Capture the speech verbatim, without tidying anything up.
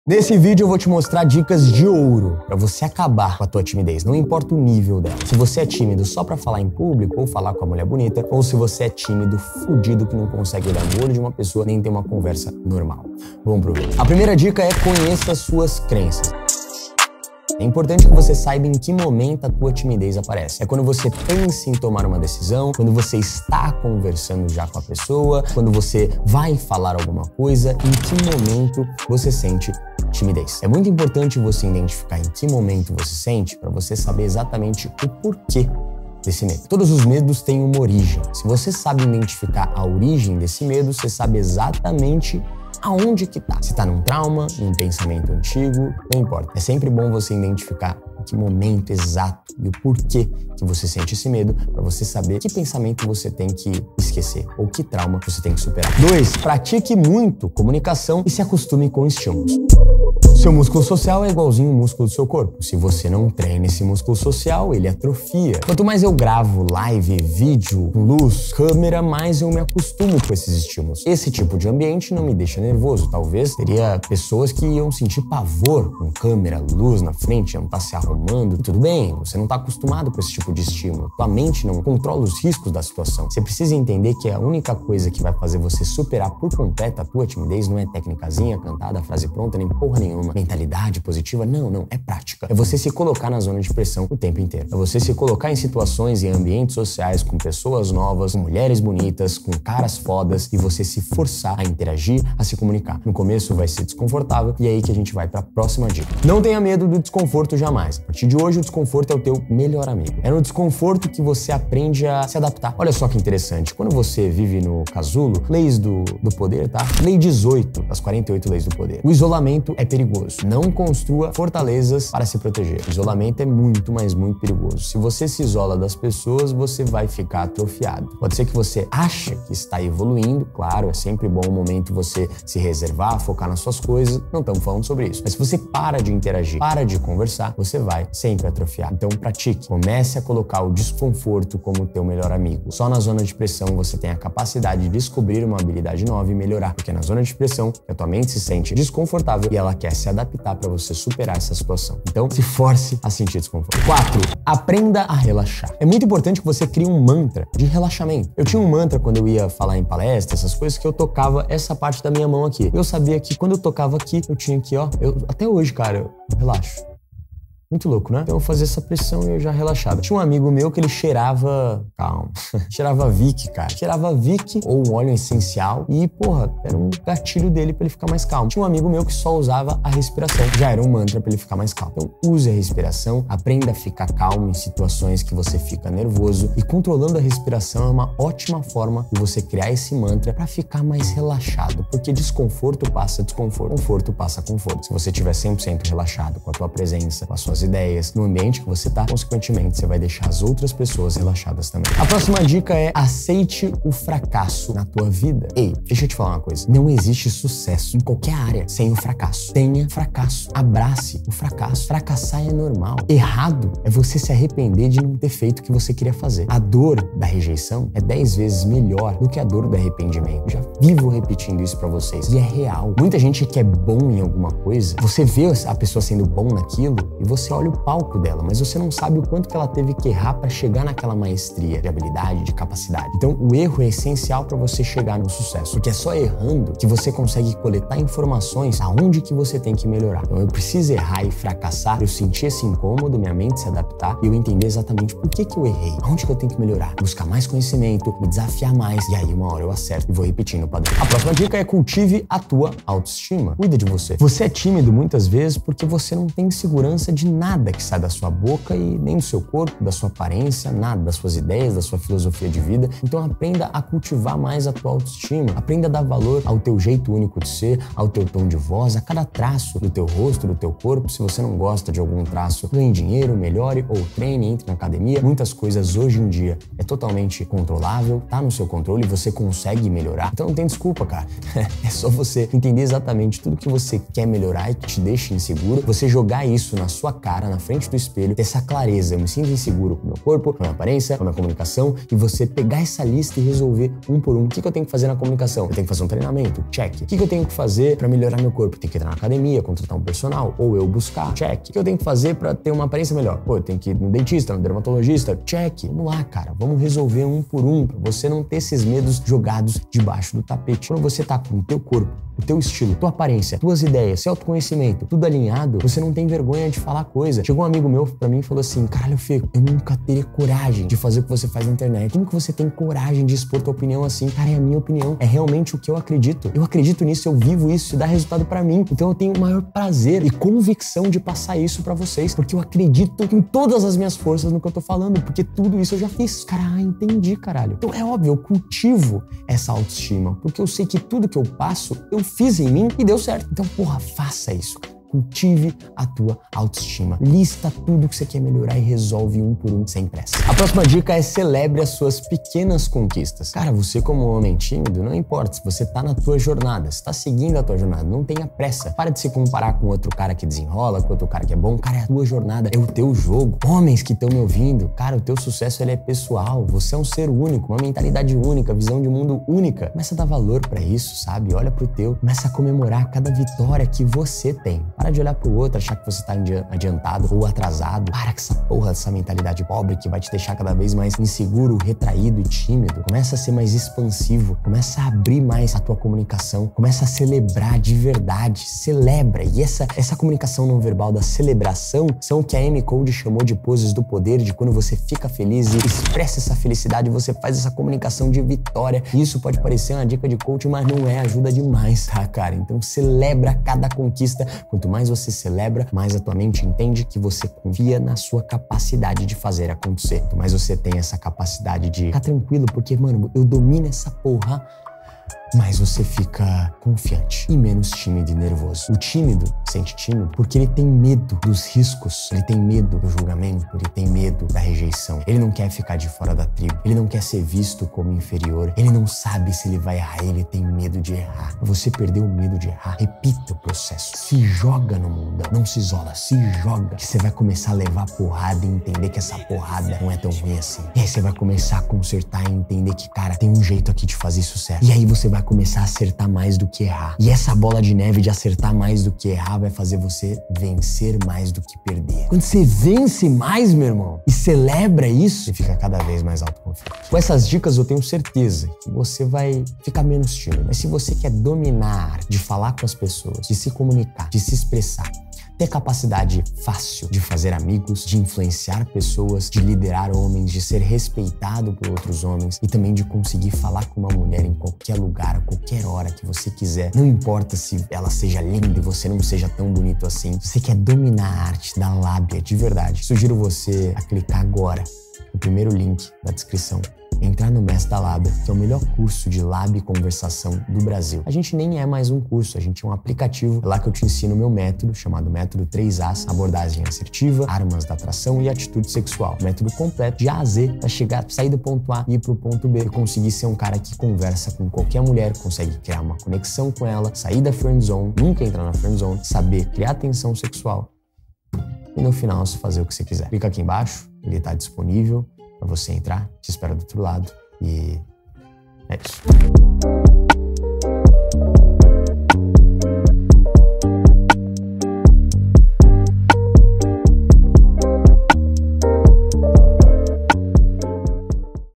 Nesse vídeo eu vou te mostrar dicas de ouro pra você acabar com a tua timidez, não importa o nível dela. Se você é tímido só pra falar em público ou falar com a mulher bonita, ou se você é tímido, fudido, que não consegue olhar no olho de uma pessoa nem ter uma conversa normal. Vamos pro vídeo. A primeira dica é conheça suas crenças. É importante que você saiba em que momento a tua timidez aparece. É quando você pensa em tomar uma decisão, quando você está conversando já com a pessoa, quando você vai falar alguma coisa, em que momento você sente timidez. É muito importante você identificar em que momento você sente para você saber exatamente o porquê desse medo. Todos os medos têm uma origem. Se você sabe identificar a origem desse medo, você sabe exatamente aonde que tá. Se tá num trauma, num pensamento antigo, não importa. É sempre bom você identificar em que momento exato e o porquê que você sente esse medo para você saber que pensamento você tem que esquecer ou que trauma você tem que superar. Dois, pratique muito comunicação e se acostume com estímulos. Seu músculo social é igualzinho o músculo do seu corpo. Se você não treina esse músculo social, ele atrofia. Quanto mais eu gravo live, vídeo, luz, câmera, mais eu me acostumo com esses estímulos. Esse tipo de ambiente não me deixa nervoso. Talvez teria pessoas que iam sentir pavor com câmera, luz na frente, iam estar se arrumando. Tudo bem, você não está acostumado com esse tipo de estímulo. Tua mente não controla os riscos da situação. Você precisa entender que a única coisa que vai fazer você superar por completo a tua timidez não é técnicazinha, cantada, frase pronta, nem porra nenhuma. Mentalidade positiva, não, não, é prática. É você se colocar na zona de pressão o tempo inteiro. É você se colocar em situações e ambientes sociais com pessoas novas, com mulheres bonitas, com caras fodas e você se forçar a interagir, a se comunicar. No começo vai ser desconfortável e é aí que a gente vai para a próxima dica. Não tenha medo do desconforto jamais. A partir de hoje o desconforto é o teu melhor amigo. É no desconforto que você aprende a se adaptar. Olha só que interessante, quando você vive no casulo, leis do, do poder, tá? Lei dezoito das quarenta e oito leis do poder. O isolamento é perigoso. Não construa fortalezas para se proteger. O isolamento é muito, mas muito perigoso. Se você se isola das pessoas, você vai ficar atrofiado. Pode ser que você ache que está evoluindo, claro, é sempre bom o momento você se reservar, focar nas suas coisas, não estamos falando sobre isso. Mas se você para de interagir, para de conversar, você vai sempre atrofiar. Então pratique, comece a colocar o desconforto como teu melhor amigo. Só na zona de pressão você tem a capacidade de descobrir uma habilidade nova e melhorar, porque é na zona de pressão que a tua mente se sente desconfortável e ela quer se adaptar para você superar essa situação. Então, se force a sentir desconforto. quatro. Aprenda a relaxar. É muito importante que você crie um mantra de relaxamento. Eu tinha um mantra quando eu ia falar em palestra, essas coisas, que eu tocava essa parte da minha mão aqui. Eu sabia que quando eu tocava aqui, eu tinha que, ó, eu, até hoje, cara, eu relaxo. Muito louco, né? Então eu fazia essa pressão e eu já relaxava. Tinha um amigo meu que ele cheirava... Calma. cheirava Vick, cara. Cheirava Vick ou um óleo essencial e, porra, era um gatilho dele pra ele ficar mais calmo. Tinha um amigo meu que só usava a respiração. Já era um mantra pra ele ficar mais calmo. Então use a respiração, aprenda a ficar calmo em situações que você fica nervoso e controlando a respiração é uma ótima forma de você criar esse mantra pra ficar mais relaxado, porque desconforto passa desconforto, conforto passa conforto. Se você estiver cem por cento relaxado com a tua presença, com as suas ideias, no ambiente que você tá, consequentemente, você vai deixar as outras pessoas relaxadas também. A próxima dica é aceite o fracasso na tua vida. Ei, deixa eu te falar uma coisa. Não existe sucesso em qualquer área sem o fracasso. Tenha fracasso. Abrace o fracasso. Fracassar é normal. Errado é você se arrepender de não ter feito o que você queria fazer. A dor da rejeição é dez vezes melhor do que a dor do arrependimento. Eu já vivo repetindo isso pra vocês. E é real. Muita gente que é bom em alguma coisa, você vê a pessoa sendo bom naquilo e você olha o palco dela, mas você não sabe o quanto que ela teve que errar para chegar naquela maestria de habilidade, de capacidade. Então, o erro é essencial para você chegar no sucesso, porque é só errando que você consegue coletar informações aonde que você tem que melhorar. Então, eu preciso errar e fracassar, eu sentir esse incômodo, minha mente se adaptar e eu entender exatamente por que que eu errei, aonde que eu tenho que melhorar, buscar mais conhecimento, me desafiar mais e aí uma hora eu acerto e vou repetindo o padrão. A próxima dica é cultive a tua autoestima. Cuida de você. Você é tímido muitas vezes porque você não tem segurança de nada que sai da sua boca e nem do seu corpo, da sua aparência, nada, das suas ideias, da sua filosofia de vida. Então aprenda a cultivar mais a tua autoestima. Aprenda a dar valor ao teu jeito único de ser, ao teu tom de voz, a cada traço do teu rosto, do teu corpo. Se você não gosta de algum traço, ganhe dinheiro, melhore ou treine, entre na academia. Muitas coisas hoje em dia é totalmente controlável, tá no seu controle, você consegue melhorar. Então não tem desculpa, cara. É só você entender exatamente tudo que você quer melhorar e que te deixa inseguro, você jogar isso na sua cara na frente do espelho, ter essa clareza, eu me sinto inseguro com o meu corpo, com a minha aparência, com a minha comunicação, e você pegar essa lista e resolver um por um. O que, que eu tenho que fazer na comunicação? Eu tenho que fazer um treinamento? Check. O que, que eu tenho que fazer para melhorar meu corpo? Eu tenho que entrar na academia, contratar um personal, ou eu buscar? Check. O que, que eu tenho que fazer para ter uma aparência melhor? Pô, eu tenho que ir no dentista, no dermatologista? Check. Vamos lá, cara. Vamos resolver um por um, pra você não ter esses medos jogados debaixo do tapete. Quando você tá com o teu corpo, o teu estilo, tua aparência, tuas ideias, seu autoconhecimento, tudo alinhado, você não tem vergonha de falar coisa. Chegou um amigo meu pra mim e falou assim: caralho, Fê, eu nunca teria coragem de fazer o que você faz na internet. Como que você tem coragem de expor tua opinião assim? Cara, é a minha opinião, é realmente o que eu acredito. Eu acredito nisso, eu vivo isso, isso dá resultado pra mim. Então eu tenho o maior prazer e convicção de passar isso pra vocês, porque eu acredito com todas as minhas forças no que eu tô falando, porque tudo isso eu já fiz. Cara, ah, entendi, caralho. Então é óbvio, eu cultivo essa autoestima, porque eu sei que tudo que eu passo, eu fiz em mim e deu certo. Então, porra, faça isso, cara. Cultive a tua autoestima. Lista tudo que você quer melhorar e resolve um por um sem pressa. A próxima dica é: celebre as suas pequenas conquistas. Cara, você como homem tímido, não importa se você tá na tua jornada, se tá seguindo a tua jornada, não tenha pressa. Para de se comparar com outro cara que desenrola, com outro cara que é bom. Cara, é a tua jornada, é o teu jogo. Homens que estão me ouvindo, cara, o teu sucesso ele é pessoal. Você é um ser único, uma mentalidade única, visão de mundo única. Começa a dar valor pra isso, sabe? Olha pro teu. Começa a comemorar cada vitória que você tem. Para de olhar pro outro, achar que você tá adiantado ou atrasado. Para com essa porra, essa mentalidade pobre que vai te deixar cada vez mais inseguro, retraído e tímido. Começa a ser mais expansivo. Começa a abrir mais a tua comunicação. Começa a celebrar de verdade. Celebra. E essa, essa comunicação não verbal da celebração são o que a Amy Cole chamou de poses do poder, de quando você fica feliz e expressa essa felicidade, você faz essa comunicação de vitória. E isso pode parecer uma dica de coaching, mas não é, ajuda demais, tá, cara? Então celebra cada conquista. Quanto mais você celebra, mais a tua mente entende que você confia na sua capacidade de fazer acontecer. Quanto mais você tem essa capacidade de ficar tranquilo, porque, mano, eu domino essa porra, mais você fica confiante e menos tímido e nervoso. O tímido sente tímido porque ele tem medo dos riscos, ele tem medo do julgamento, ele tem medo da rejeição. Ele não quer ficar de fora da tribo, ele não quer ser visto como inferior, ele não sabe se ele vai errar, ele tem medo de errar. Você perdeu o medo de errar, repita o processo. Se joga no mundão, não se isola, se joga, que você vai começar a levar porrada e entender que essa porrada não é tão ruim assim. E aí você vai começar a consertar e entender que, cara, tem um jeito aqui de fazer isso certo. E aí você vai começar a acertar mais do que errar. E essa bola de neve de acertar mais do que errar vai fazer você vencer mais do que perder. Quando você vence mais, meu irmão, e celebra isso, você fica cada vez mais autoconfiante. Com essas dicas eu tenho certeza que você vai ficar menos tímido. Mas se você quer dominar, de falar com as pessoas, de se comunicar, de se expressar, ter capacidade fácil de fazer amigos, de influenciar pessoas, de liderar homens, de ser respeitado por outros homens e também de conseguir falar com uma mulher em qualquer lugar, a qualquer hora que você quiser. Não importa se ela seja linda e você não seja tão bonito assim. Se você quer dominar a arte da lábia de verdade, sugiro você a clicar agora no primeiro link da descrição. Entrar no Mestre da Lábia, que é o melhor curso de lábia e conversação do Brasil. A gente nem é mais um curso, a gente é um aplicativo. É lá que eu te ensino o meu método, chamado Método três As, abordagem assertiva, armas da atração e atitude sexual. Método completo, de A a Z, para chegar, sair do ponto A e ir pro ponto B, e conseguir ser um cara que conversa com qualquer mulher, consegue criar uma conexão com ela, sair da friend zone, nunca entrar na friend zone, saber criar tensão sexual e no final você fazer o que você quiser. Clica aqui embaixo, ele tá disponível para você entrar, te espero do outro lado e é isso.